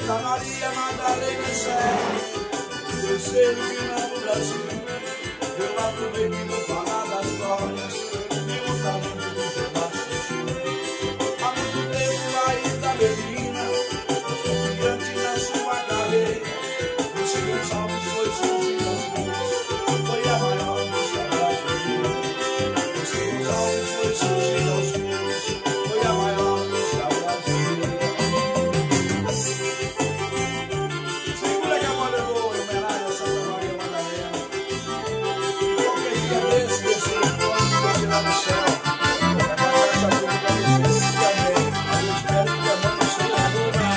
Santa Maria Madalena serve, terceiro final do Brasil. Eu aproveito e vou falar das glórias e o talento do pedaço de Chile. Há muito tempo Laís da Belina, confiante na sua carreira. Luci Gonçalves foi surgindo aos poucos, foi a maior música brasileira. Luci Gonçalves foi surgindo aos poucos, foi a maior música brasileira. Segura que a moda eu vou em homenagem a Santa Maria Madalena. E qualquer dia desse pode tirar no céu. Essa turma vai descer também. Eu espero que a mãe seja dura.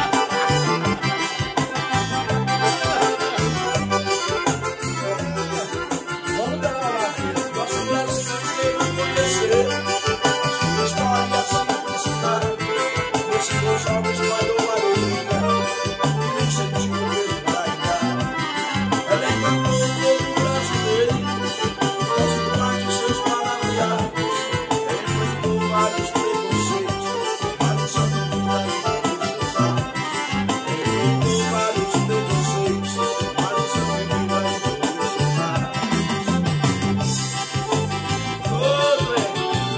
Vamos dar uma lá, filho. Nosso Brasil inteiro conhecer. Sua história e a simplicidade. Luci Gonçalves mandou uma alegria. E nem sentiu o peso da idade. Ela encantou o povo brasileiro. As imagens de seus palavreados. Enfrentou vários preconceitos. Mas não são dúvidas de seus atos. Enfrentou vários preconceitos. Mas não são dúvidas de seus atos. Outro, hein?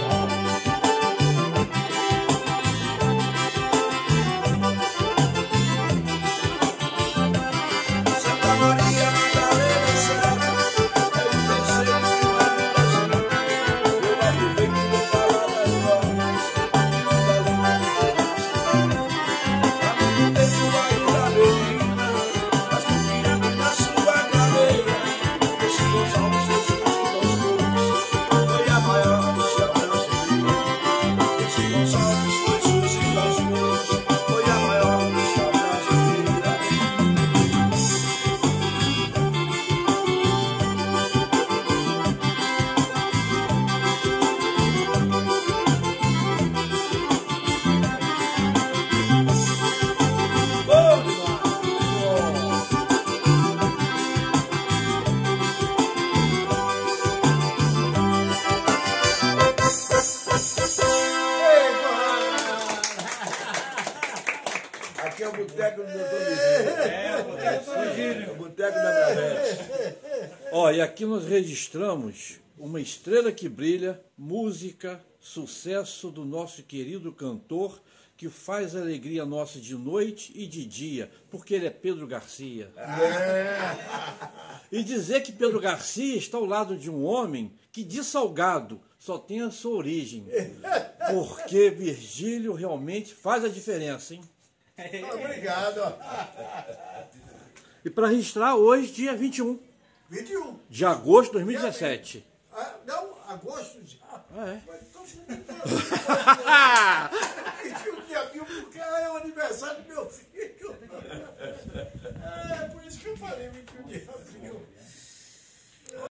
Santa Maria Madalena serve, é o terceiro final do Brasil. Eu aproveito e vou falar das glórias e o talento do pedaço. Há muito tempo Laís da Belina, mas confiando na sua carreira. Luci Gonçalves foi surgindo aos poucos, foi a maior música brasileira. Luci Gonçalves foi surgindo aos poucos, foi a maior música brasileira. Bom demais! Aqui é o boteco do Doutor Virgílio. É o boteco da Bravete. Ó, e aqui nós registramos uma estrela que brilha, música, sucesso do nosso querido cantor, que faz a alegria nossa de noite e de dia, porque ele é Pedro Garcia. E dizer que Pedro Garcia está ao lado de um homem que de Salgado só tem a sua origem, porque Virgílio realmente faz a diferença, hein? Obrigado. E para registrar hoje, dia 21 21. de agosto de 2017. Não, agosto já. É. Então, você não tem